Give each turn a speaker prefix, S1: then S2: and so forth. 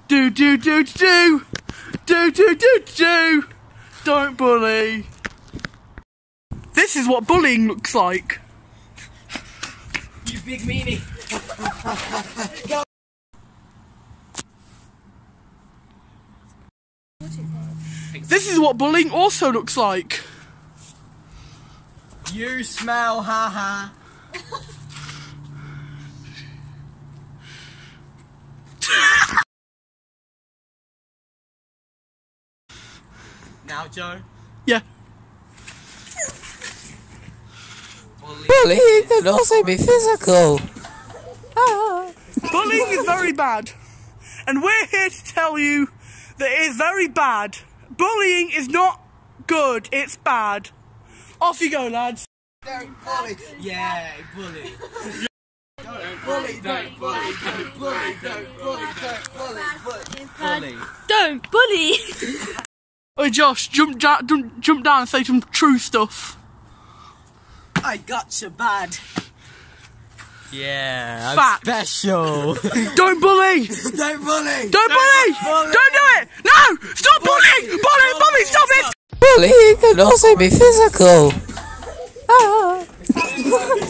S1: Do do do do do do do do. Don't bully. This is what bullying looks like.
S2: You big meanie. Go.
S1: This is what bullying also looks like.
S2: You smell, haha. Now, Joe.
S1: Yeah.
S3: Bullying can also be physical.
S1: Bullying is very bad. And we're here to tell you that it is very bad. Bullying is not good, it's bad. Off you go, lads.
S2: Don't bully. Yeah, bully. Don't bully, don't bully, don't bully, don't bully, don't bully, bully.
S4: Don't bully!
S1: Hey Josh, jump down and say some true stuff.
S2: I got you bad.
S3: Yeah, I'm
S1: Fact.
S3: special.
S1: Don't bully!
S2: Don't bully.
S1: Don't bully! Don't do it! No! Stop bullying! Bully, stop it!
S3: Bullying can also be physical.